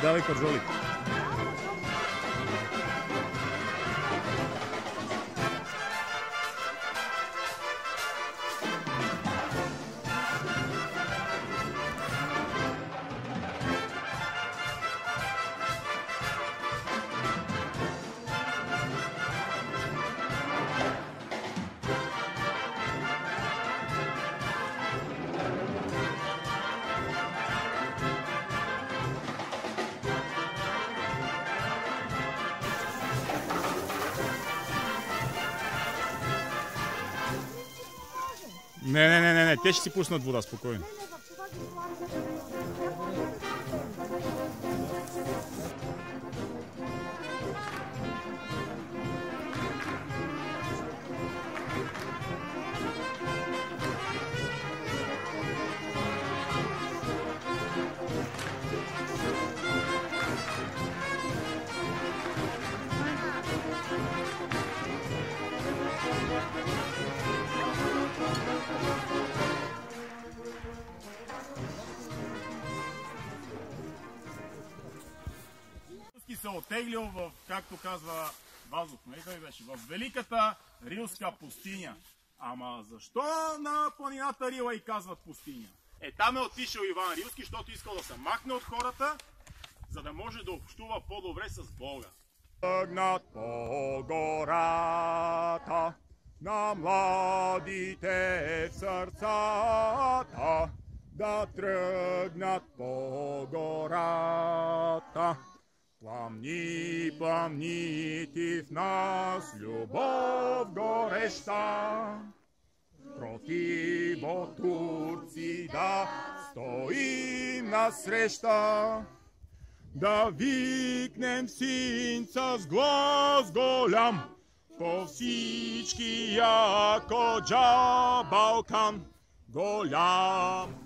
Давай пържоли. Не, те ще си пуснат вода, спокойно. Се оттеглил в, както казва Вазов, нали той беше, в великата Рилска пустиня. Ама защо на планината Рила и казват пустиня? Там е отишъл Иван Рилски, защото искал да се махне от хората, за да може да общува по-добре с Бога. Тръгнат по гората на младите в сърцата, да тръгнат по гората. Пламни, пламни ти в нас, любов гореща, против турци да стоим насреща, да викнем синца с глас голям, по всички Якоджа Балкан голям.